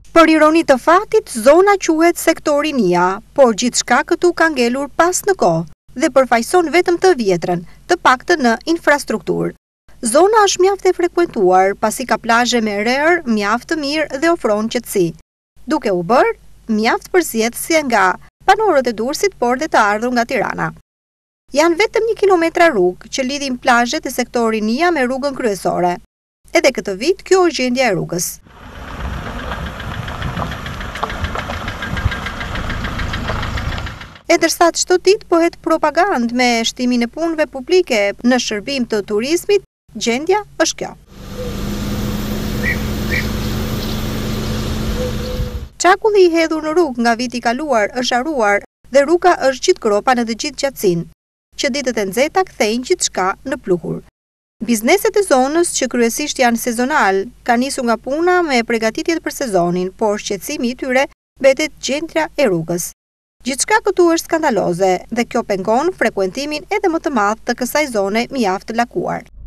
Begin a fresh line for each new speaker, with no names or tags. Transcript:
Për ironi të fatit, zona quhet sektori Nia, por gjithçka këtu ka ngelur pas në kohë dhe përfaqëson vetëm të vjetrën, të paktën në infrastrukturë. Zona është mjaft e frekuentuar, pasi ka plazhe me rerë mjaft të mirë dhe ofron qetësi, duke u bërë mjaft përzihetëse nga banorët e Durrësit, por dhe të ardhur nga Tirana. Janë vetëm 1 kilometra rrugë që lidhin plazhet e sektorit Nia me rrugën kryesore. Edhe këtë vit, kjo është gjendja e rrugës. E ndërsa çdo ditë bëhet propagandë me shtimin e punëve publike në shërbim të turizmit, gjendja është kjo. Çakulli i hedhur në rrugë nga viti i kaluar është haruar dhe rruga është gjithë gropa në të gjithë gjatësinë, që ditët e nxehta kthejnë gjithçka në pluhur. Bizneset e zonës, që kryesisht janë sezonal, kanë nisur nga puna me përgatitjet për sezonin, por shqetësimi i tyre mbetet gjendja e rrugës. Gjithçka këtu është skandaloze dhe kjo pengon frekuentimin edhe më të madh të kësaj zone mjaft të lakuar.